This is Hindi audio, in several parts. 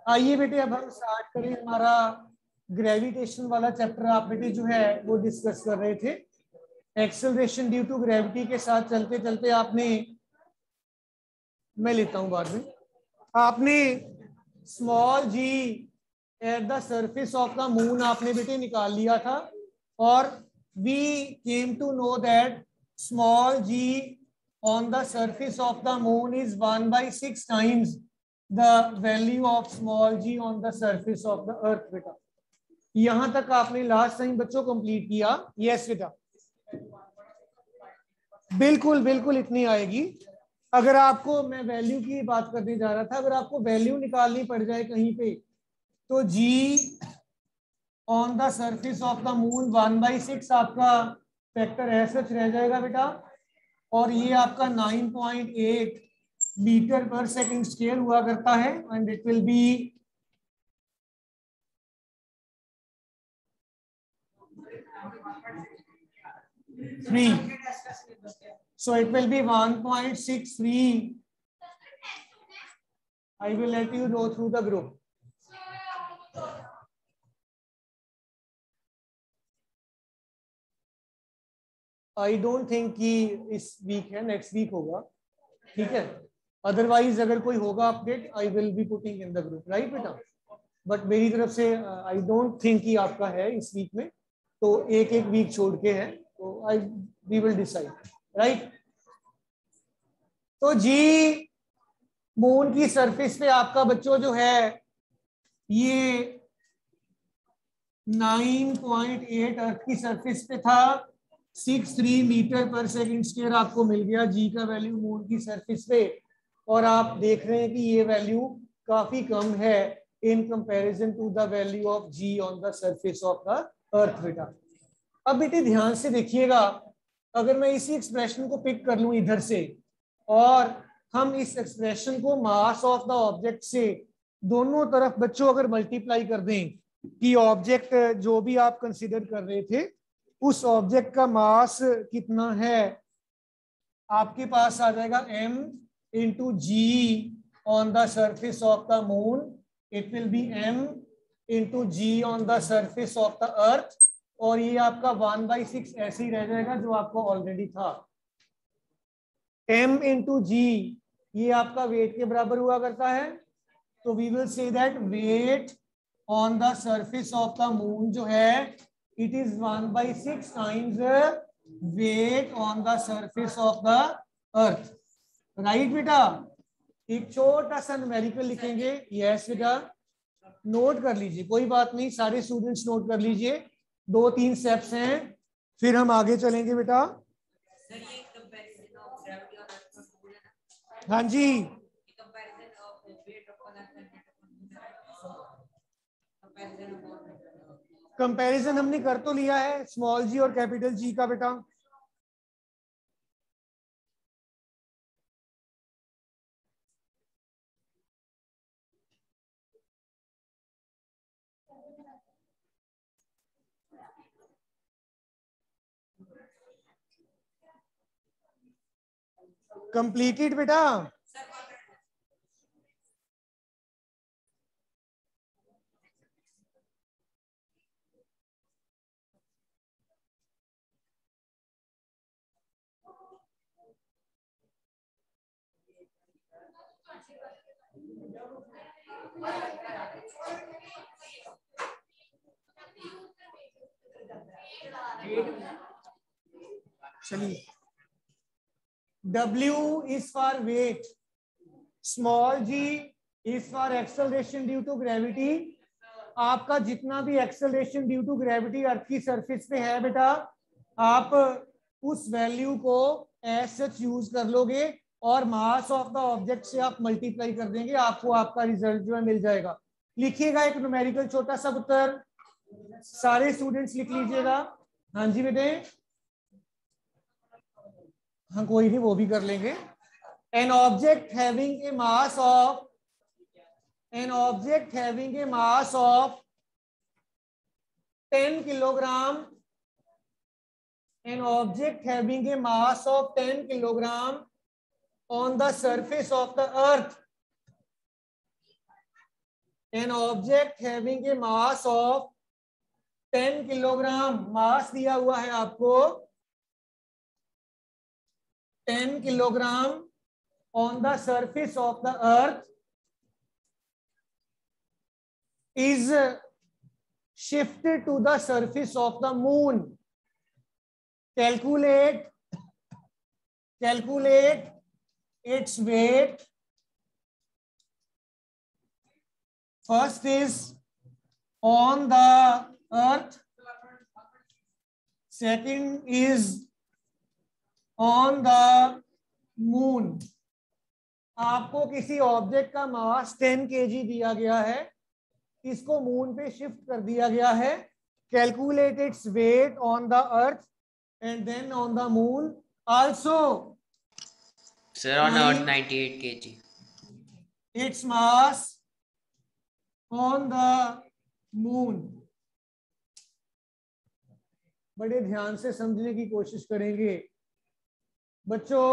आइए बेटे अब हम स्टार्ट करें हमारा ग्रेविटेशन वाला चैप्टर। आप बेटे जो है वो डिस्कस कर रहे थे एक्सेलरेशन ड्यू टू ग्रेविटी के साथ चलते चलते आपने, मैं लेता हूं बाद में, आपने small G at the surface of the moon आपने बेटे निकाल लिया था और we came to know that small G on the surface of the moon is 1/6 times the value of small G on the surface of the earth. बेटा यहां तक आपने लास्ट टाइम बच्चों कंप्लीट किया? यस बेटा, बिल्कुल बिल्कुल इतनी आएगी। अगर आपको, मैं वैल्यू की बात करने जा रहा था, अगर आपको वैल्यू निकालनी पड़ जाए कहीं पे तो G on the surface of the moon 1/6 आपका फैक्टर ऐसा रह जाएगा बेटा, और ये आपका 9.8 मीटर पर सेकंड स्क्वायर हुआ करता है and it will be three, so it will be 1.63. I will let you go through the group. I don't think कि इस वीक है, नेक्स्ट वीक होगा, ठीक है। अदरवाइज अगर कोई होगा update I will be putting in the group, right बेटा। बट मेरी तरफ से आई डोंट थिंक कि आपका है इस वीक में, तो एक एक वीक छोड़ के है, तो I we will decide, right. तो जी मून की सरफेस पे आपका बच्चों जो है ये 9.8 अर्थ की सरफेस पे था, 63 मीटर पर सेकंड स्क्वायर आपको मिल गया जी का वैल्यू मून की सरफेस पे, और आप देख रहे हैं कि ये वैल्यू काफी कम है in comparison to the value of g on the surface of the earth. बेटा अब बेटे ध्यान से देखिएगा, अगर मैं इसी एक्सप्रेशन को पिक कर लूं इधर से और हम इस एक्सप्रेशन को मास ऑफ द ऑब्जेक्ट से दोनों तरफ बच्चों अगर मल्टीप्लाई कर दें कि ऑब्जेक्ट जो भी आप कंसीडर कर रहे थे उस ऑब्जेक्ट का मास कितना है, आपके पास आ जाएगा m into g on the surface of the moon, it will be m into g on the surface of the earth, और ये आपका 1/6 ऐसे ही रह जाएगा जो आपको ऑलरेडी था। m इंटू जी ये आपका वेट के बराबर हुआ करता है, तो we will say that weight on the surface of the moon जो है it is 1/6 times weight on the surface of the earth, right बेटा। एक छोटा सा न्यूमेरिकल लिखेंगे, यस बेटा, नोट कर लीजिए, कोई बात नहीं, सारे स्टूडेंट्स नोट कर लीजिए, 2-3 स्टेप्स हैं फिर हम आगे चलेंगे बेटा। हाँ जी, कंपैरिजन हमने कर तो लिया है स्मॉल जी और कैपिटल जी का बेटा। कंप्लीटेड बेटा, चलिए। W is for weight, small g is for acceleration due to gravity. आपका जितना भी acceleration due to gravity earth की सरफेस पे है बेटा, आप उस वैल्यू को एज सच यूज कर लोगे और मास ऑफ द ऑब्जेक्ट से आप मल्टीप्लाई कर देंगे, आपको आपका रिजल्ट जो है मिल जाएगा। लिखिएगा एक न्यूमेरिकल छोटा सा उत्तर, सारे स्टूडेंट्स लिख लीजिएगा। हाँ जी बेटे, हाँ कोई नहीं, वो भी कर लेंगे। An object having a mass of 10 kilogram, an object having a mass of 10 kilogram on the surface of the earth an object having a mass of 10 kilogram, mass दिया हुआ है आपको 10 kilogram on the surface of the earth is shifted to the surface of the moon. Calculate its weight. First is on the earth, second is on the moon. आपको किसी ऑब्जेक्ट का मास 10 kg दिया गया है, इसको मून पे शिफ्ट कर दिया गया है. Calculate its weight on the earth and then on the moon also. Sir on earth 98 kg. Its mass on the moon. बड़े ध्यान से समझने की कोशिश करेंगे बच्चों.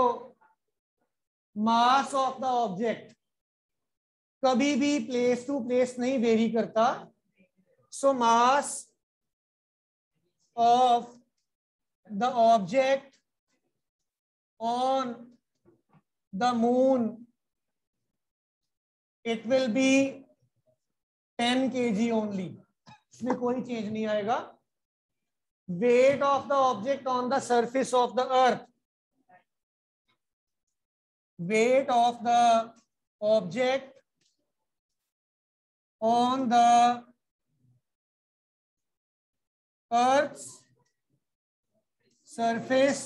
मास ऑफ द ऑब्जेक्ट कभी भी प्लेस टू प्लेस नहीं वेरी करता. So mass of the object on the moon, it will be 10 kg only. इसमें कोई चेंज नहीं आएगा. Weight of the object on the surface of the earth, weight of the object on the earth's surface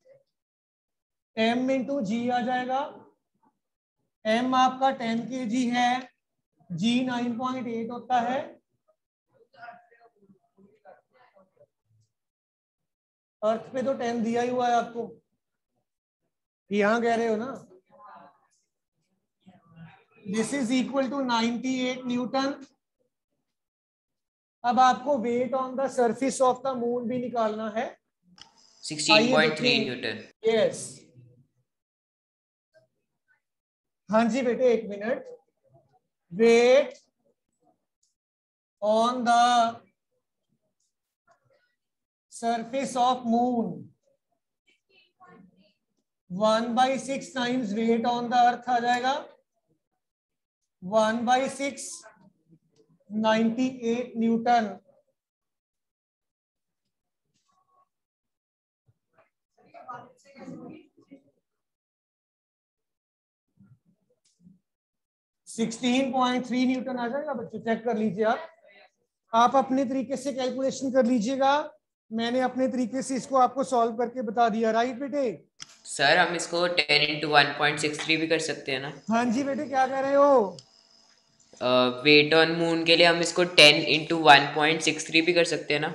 m into g आ जाएगा. m आपका 10 kg है, g 9.8 होता है. अर्थ पे तो 10 दिया ही हुआ है आपको, यहां कह रहे हो ना. This is equal to 98 newton. अब आपको weight on the surface of the moon भी निकालना है. 16.3 न्यूटन. यस. हाँ जी बेटे, एक minute. Weight on the surface of moon 1/6 times weight on the earth आ जाएगा. 1/6 98 न्यूटन. सिक्सटीन 16.3 न्यूटन आ जाएगा बच्चों. चेक कर लीजिए आप अपने तरीके से कैलकुलेशन कर लीजिएगा. मैंने अपने तरीके से इसको आपको सॉल्व करके बता दिया. राइट बेटे? सर हम इसको 10 into 1.63 भी कर सकते हैं ना? हाँ जी बेटे, क्या कह रहे हो? वेट ऑन मून के लिए हम इसको 10 into 1.63 भी कर सकते हैं ना?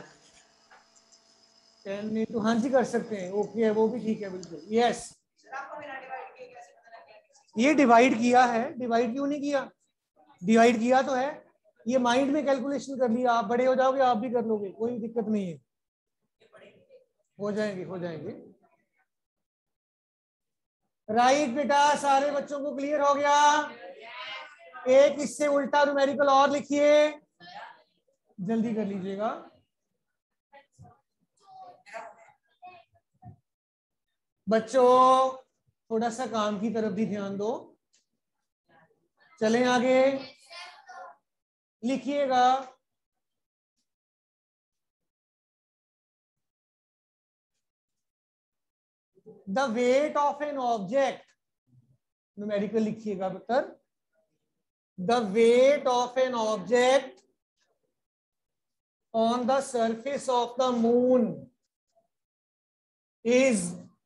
10 into, हाँ जी कर सकते हैं. ओके, वो भी ठीक है बिल्कुल. यस, ये डिवाइड किया है. डिवाइड क्यों नहीं किया? डिवाइड किया तो है. ये माइंड में कैलकुलेशन कर लिया. आप बड़े हो जाओगे, आप भी कर लोगे, कोई दिक्कत नहीं है. हो जाएंगे. राइट बेटा, सारे बच्चों को क्लियर हो गया? एक इससे उल्टा न्यूमेरिकल और लिखिए, जल्दी कर लीजिएगा. बच्चों थोड़ा सा काम की तरफ भी ध्यान दो. चलें आगे, लिखिएगा. The weight of an object, numerical लिखिएगा better. The weight of an object on the surface of the moon is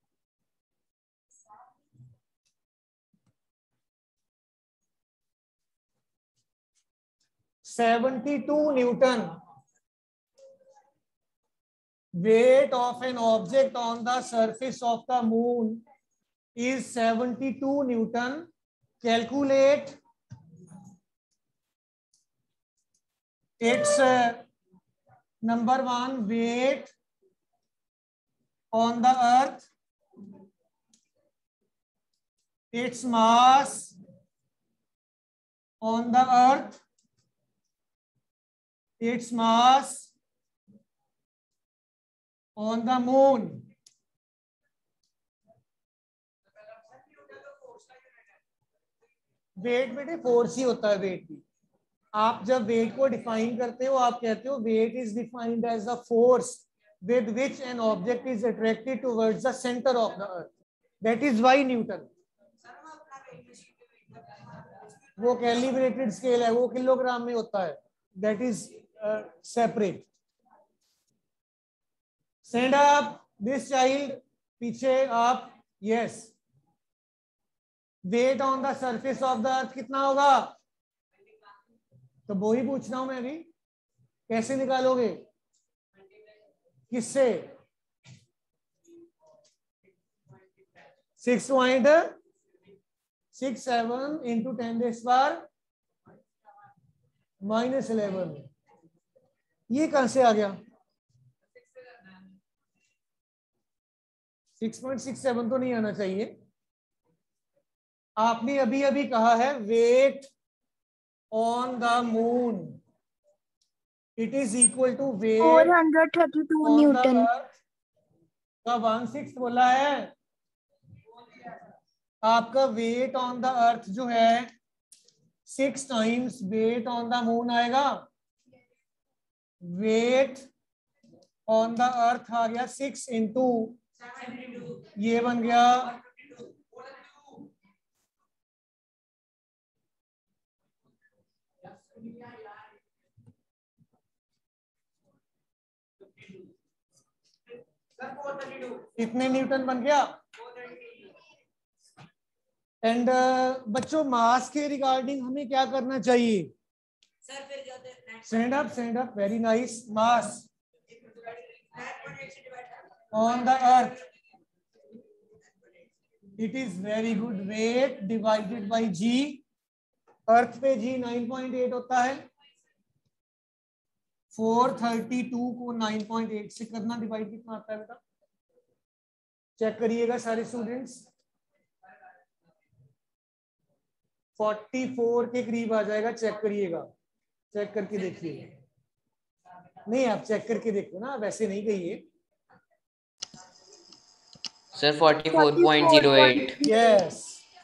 72 Newton. Weight of an object on the surface of the moon is 72 Newton. Calculate its number one, weight on the earth, its mass on the earth, its mass on the moon. Weight बेटे फोर्स ही होता है, वेट भी। आप जब वेट को डिफाइन करते हो आप कहते हो weight is defined as a force with which an object is attracted towards the center of the earth. That is why Newton. वो कैलिब्रेटेड स्केल है, वो किलोग्राम में होता है, that is separate. Stand up this child, पीछे आप। Yes, weight on the surface of the earth कितना होगा? तो वो ही पूछ रहा हूं मैं भी, कैसे निकालोगे? किससे? 6.67 इंटू 10⁻⁻11। ये कहां से आ गया? 6.67 तो नहीं आना चाहिए। आपने अभी अभी कहा है weight on the moon, it is equal to weight 432 newton का 1/6 बोला है। आपका वेट ऑन द अर्थ जो है 6 times weight on the moon आएगा। वेट ऑन द अर्थ आ गया 6 इंटू, ये बन गया कितने न्यूटन बन गया? एंड बच्चों मास के रिगार्डिंग हमें क्या करना चाहिए? Stand up, very nice. Mass on the earth, it is very good, weight divided by g. Earth पे जी 9.8 होता है, 432 को 9.8 से करना डिवाइड कितना आता है बेटा? चेक करिएगा सारे स्टूडेंट्स, 44 के करीब आ जाएगा। चेक करिएगा, चेक करके देखिए। नहीं आप चेक करके देखो ना, वैसे नहीं कहिए sir 44.08। Yes,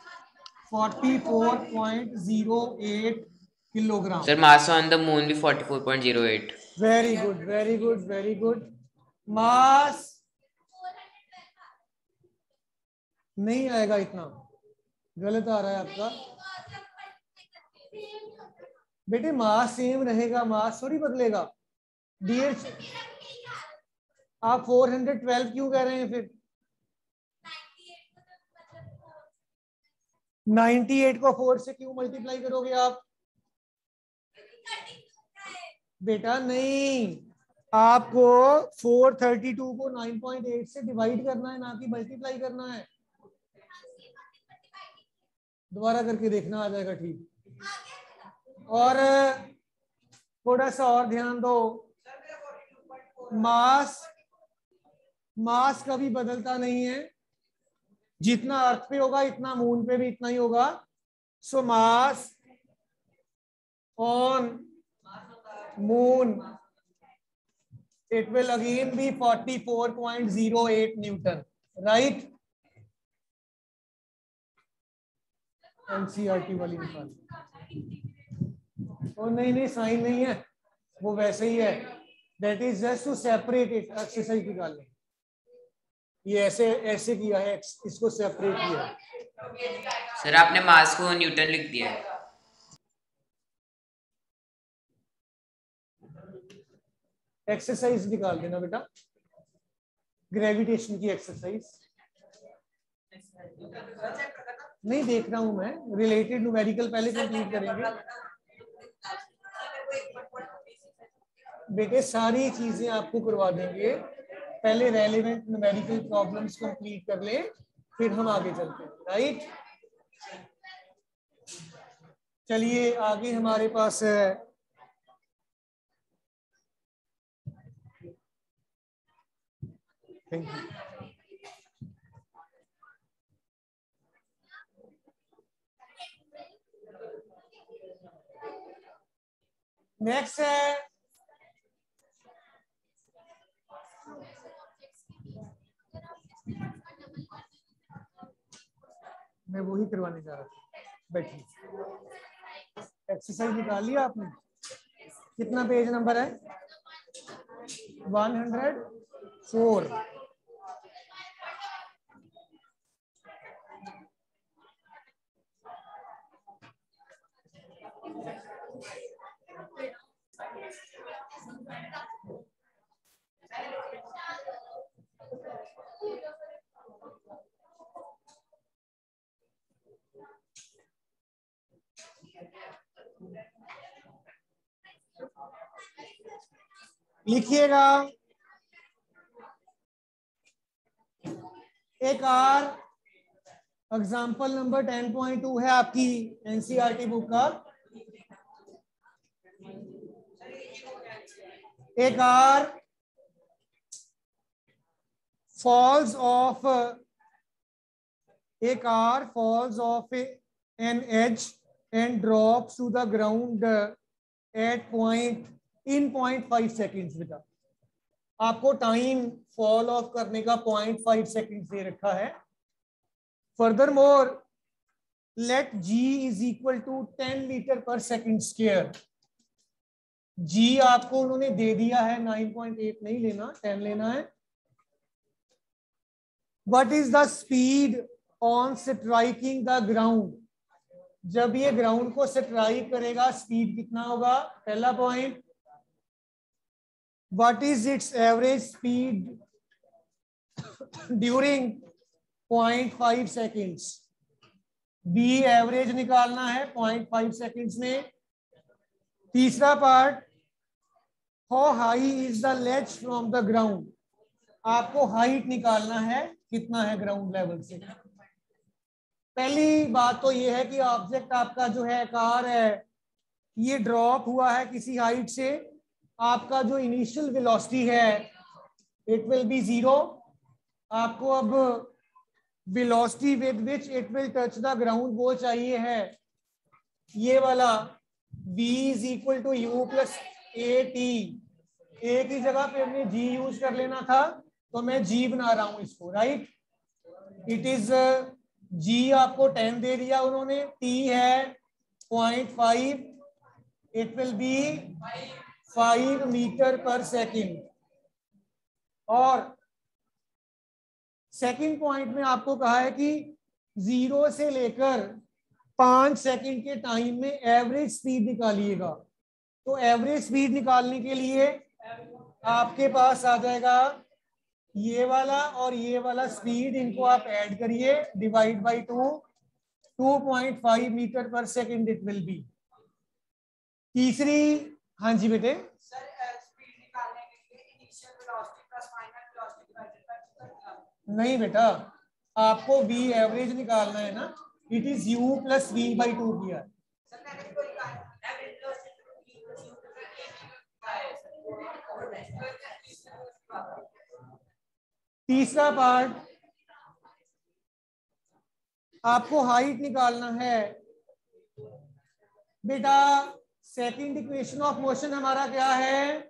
44.08 kilogram. Sir mass on the moon भी 44.08। Very good, very good, very good. Mass नहीं आएगा इतना, गलत आ रहा है आपका बेटे। मास सेम रहेगा, मास थोड़ी बदलेगा डियर। आप 412 क्यों कह रहे हैं फिर? 98 को 4 से क्यों मल्टीप्लाई करोगे आप? बेटा नहीं, आपको 432 को 9.8 से डिवाइड करना है, ना कि मल्टीप्लाई करना है। दोबारा करके देखना, आ जाएगा ठीक। और थोड़ा सा और ध्यान दो, मास कभी बदलता नहीं है, जितना अर्थ पे होगा इतना मून पे भी इतना ही होगा। So mass on moon, it will again be 44.08 newton, right? NCERT वाली निकाल। और नहीं साइन नहीं है, वो वैसे ही है, that is just to separate it. Exercise निकाल लें, ये ऐसे किया है, इसको सेपरेट किया है। सर आपने मास को न्यूटन लिख दिया है। एक्सरसाइज निकाल देना बेटा, ग्रेविटेशन की एक्सरसाइज। नहीं देख रहा हूं मैं, रिलेटेड न्यूमेरिकल पहले कंप्लीट करेंगे बेटे, सारी चीजें आपको करवा देंगे। पहले रेलेवेंट न्यूमेरिकल प्रॉब्लम्स कंप्लीट कर ले, फिर हम आगे चलते हैं, राइट? चलिए आगे हमारे पास है थैंक यू। नेक्स्ट है मैं वही करवाने जा रहा था। बैठिए, एक्सरसाइज निकाल लिया आपने? कितना पेज नंबर है? 104। लिखिएगा, एक और एग्जाम्पल नंबर 10.2 है आपकी एनसीईआरटी बुक का। एक और falls of an edge and drops to the ground at in 0.5 seconds। बेटा आपको टाइम फॉल ऑफ करने का 0.5 सेकेंड दे रखा है। Furthermore let g is equal to 10 metre per second square. g आपको उन्होंने दे दिया है 9.8 नहीं लेना, 10 लेना है। What is the speed on striking the ground? जब ये ग्राउंड को स्ट्राइक करेगा स्पीड कितना होगा? पहला point. What is its average speed during 0.5 seconds? B average निकालना है 0.5 सेकेंड्स में। तीसरा पार्ट, how high is the ledge from the ground? आपको हाइट निकालना है, कितना है ग्राउंड लेवल से। पहली बात तो ये है कि ऑब्जेक्ट आपका जो है कार है, ये ड्रॉप हुआ है किसी हाइट से। आपका जो इनिशियल वेलोसिटी है इट विल बी 0। आपको अब velocity with which it will touch the ground वो चाहिए है ये वाला v is equal to u plus a t. A की जगह पे हमने g यूज कर लेना था, तो मैं g बना रहा हूं इसको, राइट। इट इज g आपको 10 दे दिया उन्होंने, t है 0.5, it will be 5 metre per second. और सेकंड पॉइंट में आपको कहा है कि 0 से लेकर 5 सेकंड के टाइम में एवरेज स्पीड निकालिएगा। तो एवरेज स्पीड निकालने के लिए आपके पास आ जाएगा ये वाला और ये वाला स्पीड, इनको आप ऐड करिए, divide by 2.5 metre per second it will be. तीसरी, हाँ जी बेटे। नहीं बेटा, आपको v एवरेज निकालना है ना, it is u plus v by 2 किया। तीसरा पार्ट, आपको हाइट निकालना है बेटा। सेकंड इक्वेशन ऑफ मोशन हमारा क्या है?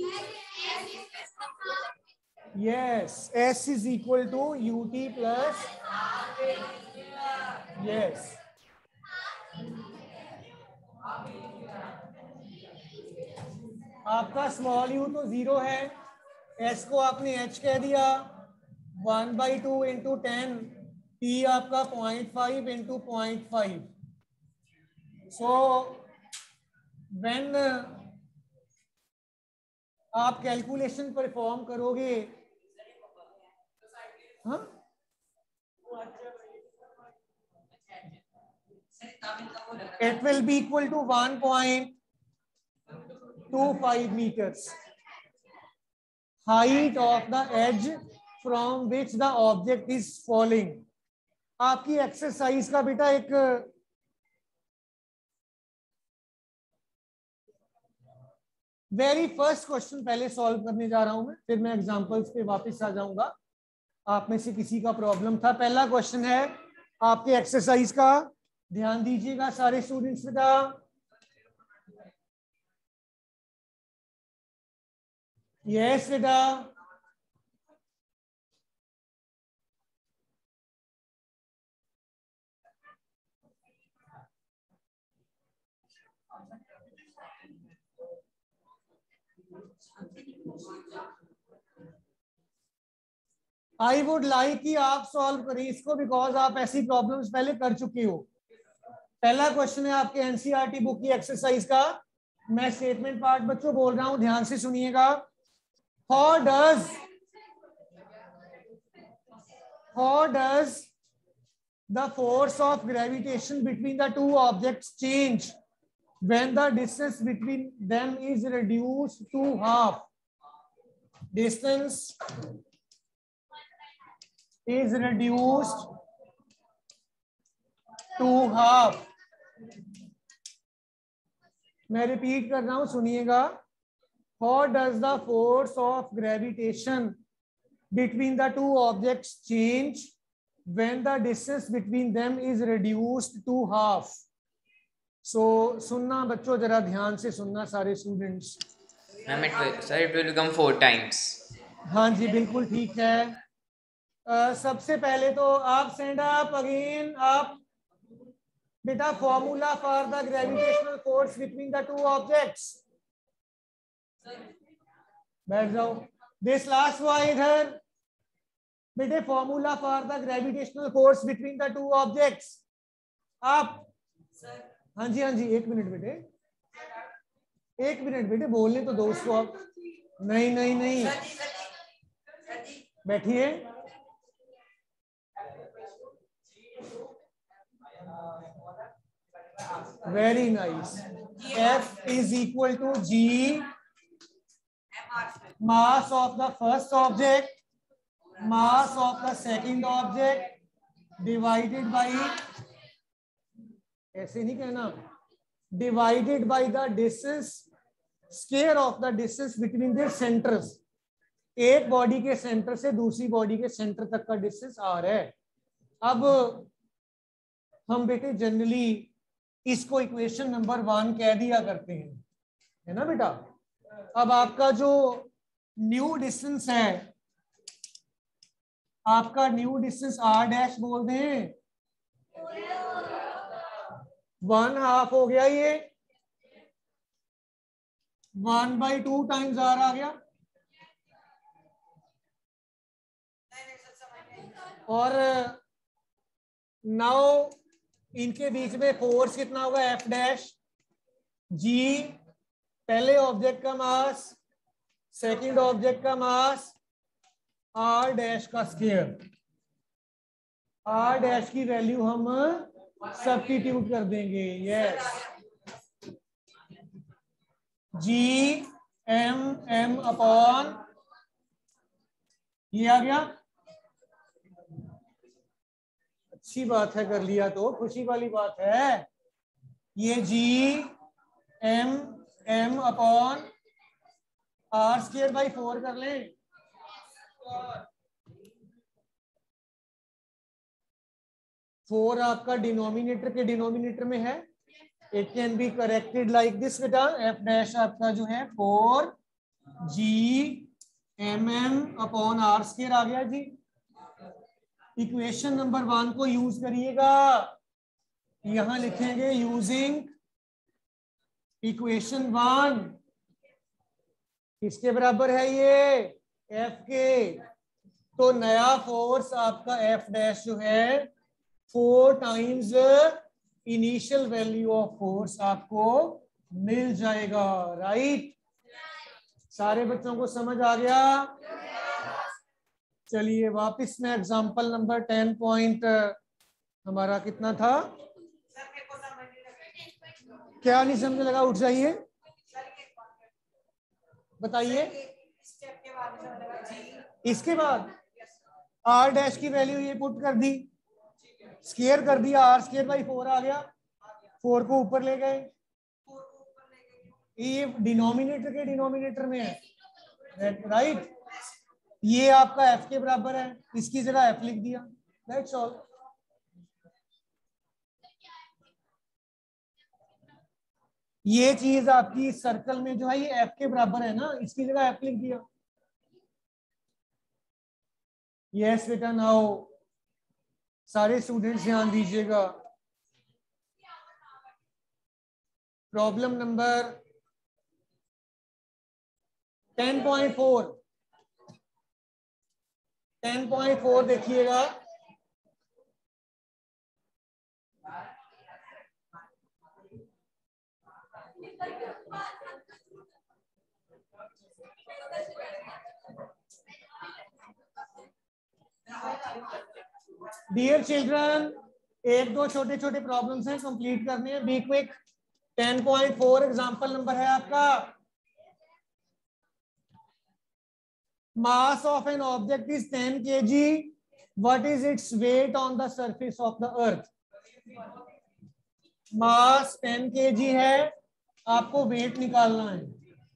Yes, s is equal to ut plus, yes. आपका स्मॉल u तो 0 है, s को आपने h कह दिया, 1/2 इंटू 10, t आपका 0.5 इंटू 0.5। सो व्हेन आप कैलकुलेशन परफॉर्म करोगे, हाँ it will be equal to 1.25 meters height of the edge from which the object is falling। आपकी एक्सरसाइज का बेटा एक वेरी फर्स्ट क्वेश्चन पहले सॉल्व करने जा रहा हूं मैं, फिर मैं एग्जांपल्स पे वापस आ जाऊंगा। आप में से किसी का प्रॉब्लम था? पहला क्वेश्चन है आपके एक्सरसाइज का, ध्यान दीजिएगा सारे स्टूडेंट्स बेटा। यस बेटा, आई वुड लाइक कि आप सॉल्व करें इसको, बिकॉज आप ऐसी प्रॉब्लम्स पहले कर चुके हो। पहला क्वेश्चन है आपके एनसीईआरटी बुक की एक्सरसाइज का। मैं स्टेटमेंट पार्ट बच्चों बोल रहा हूं, ध्यान से सुनिएगा। How does the force of gravitation between the two objects change when the distance between them is reduced to half? Distance is reduced to half. मैं रिपीट कर रहा हूं, सुनिएगा। How does the force of gravitation between the two objects change when the distance between them is reduced to half? So सुनना बच्चों, जरा ध्यान से सुनना सारे students. Sir it will become 4 times। हाँ जी बिल्कुल ठीक है। सबसे पहले तो आप स्टैंड अप अगेन। आप बेटा formula for the gravitational force between the two objects, बैठ जाओ। दिस लास्ट बॉय इधर। बेटे formula for the gravitational force between the two objects. आप हाँ जी, हाँ जी, एक मिनट बेटे, एक मिनट बेटे, बोलने तो दो उसको आप। नहीं नहीं नहीं, बैठिए। Very nice. F is equal to G mass of the first object, mass of the second object divided by, ऐसे नहीं कहना, divided by the distance square of the distance between their centers. एक बॉडी के सेंटर से दूसरी बॉडी के सेंटर तक का डिस्टेंस R है। अब हम बेटे जनरली इसको इक्वेशन नंबर 1 कह दिया करते हैं, है ना बेटा। अब आपका जो न्यू डिस्टेंस है, आपका न्यू डिस्टेंस R डैश बोल दें, 1/2 हो गया, ये 1/2 टाइम्स R आ गया। और नाउ इनके बीच में फोर्स कितना होगा, F डैश G, पहले ऑब्जेक्ट का मास, सेकंड ऑब्जेक्ट का मास, R डैश का स्क्वायर। R डैश की वैल्यू हम सब्स्टिट्यूट कर देंगे। यस, G M अपॉन, ये आ गया। अच्छी बात है, कर लिया तो खुशी वाली बात है। ये G M अपॉन R²/4 कर लें। फोर आपका डिनोमिनेटर के डिनोमिनेटर में है। It can be corrected like this बेटा। F डैश आपका जो है 4G MM अपॉन R² आ गया जी। इक्वेशन नंबर 1 को यूज करिएगा। यहां लिखेंगे यूजिंग इक्वेशन 1। किसके बराबर है ये, F के। तो नया फोर्स आपका F डैश जो है 4 times initial value of force आपको मिल जाएगा। राइट, सारे बच्चों को समझ आ गया। चलिए वापस में एग्जांपल नंबर 10 पॉइंट हमारा कितना था, क्या नहीं समझ लगा, उठ जाइए बताइए। इसके बाद R डैश की वैल्यू ये पुट कर दी, स्क्वायर कर दिया, R²/4 आ गया। 4 को ऊपर ले गए, ये डिनोमिनेटर के डिनोमिनेटर में है। राइट, ये आपका F के बराबर है, इसकी जगह F लिख दिया। That's all. ये चीज आपकी सर्कल में जो है ये F के बराबर है ना, इसकी जगह F लिख दिया। यस बेटा, नाउ सारे स्टूडेंट्स ध्यान दीजिएगा। प्रॉब्लम नंबर 10.4 10.4 देखिएगा। डियर चिल्ड्रन, एक दो छोटे छोटे प्रॉब्लम्स हैं, कंप्लीट करने हैं, बी क्विक। 10.4 एग्जांपल नंबर है आपका। Mass of an object is 10 kg. What is its weight on the surface of the earth? Mass 10 kg है, आपको वेट निकालना है।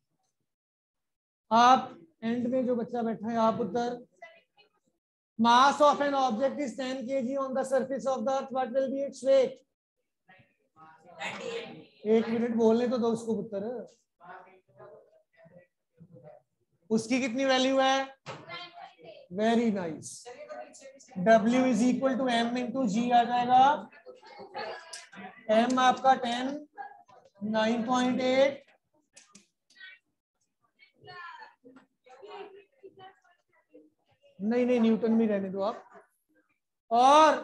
आप एंड में जो बच्चा बैठा है आप उत्तर। Mass of an object is 10 kg on the surface of the earth, what will be its weight? 1 minute बोलने तो दो उसको उत्तर। उसकी कितनी वैल्यू है? Very nice. W is equal to M into g आ जाएगा। M आपका 10, 9.8, नहीं न्यूटन में रहने दो आप। और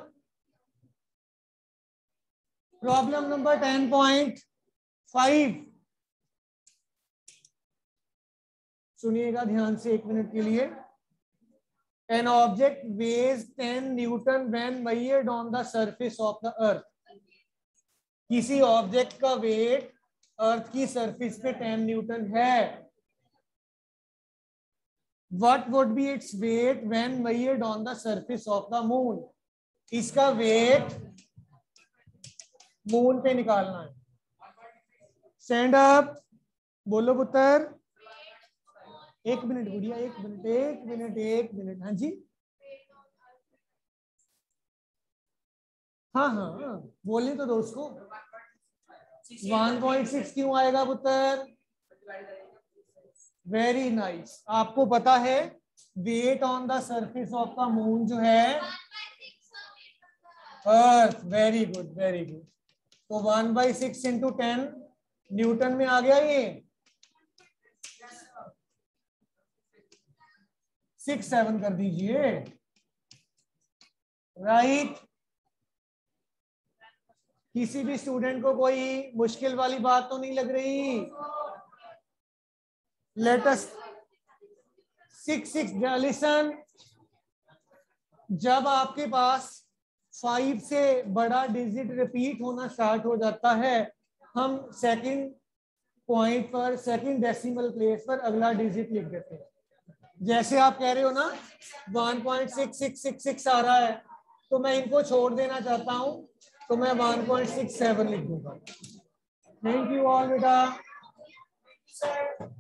प्रॉब्लम नंबर 10.5 सुनिएगा ध्यान से 1 मिनट के लिए। An object weighs 10 newton when measured on the surface of the earth. किसी ऑब्जेक्ट का वेट अर्थ की सरफेस पे 10 न्यूटन है। What would be its weight when measured on the surface of the moon? इसका वेट मून पे निकालना है। स्टैंड अप, बोलो पुत्र। 1 मिनट गुड़िया, 1 मिनट। हाँ जी, हाँ बोलने तो दो उसको। 1.6 क्यों आएगा पुत्र? Very nice. आपको पता है weight on the surface of the moon जो है earth. Very good, very good. तो 1/6 इंटू 10 न्यूटन में आ गया। ये 6-7 कर दीजिए। राइट। किसी भी स्टूडेंट को कोई मुश्किल वाली बात तो नहीं लग रही? Let us 6 listen. जब आपके पास 5 से बड़ा डिजिट रिपीट होना स्टार्ट हो जाता है, हम सेकंड पॉइंट पर, सेकंड डेसिमल प्लेस पर अगला डिजिट लिख देते हैं। जैसे आप कह रहे हो ना 1.6666 आ रहा है, तो मैं इनको छोड़ देना चाहता हूं, तो मैं 1.67 लिख दूंगा। थैंक यू ऑल बेटा।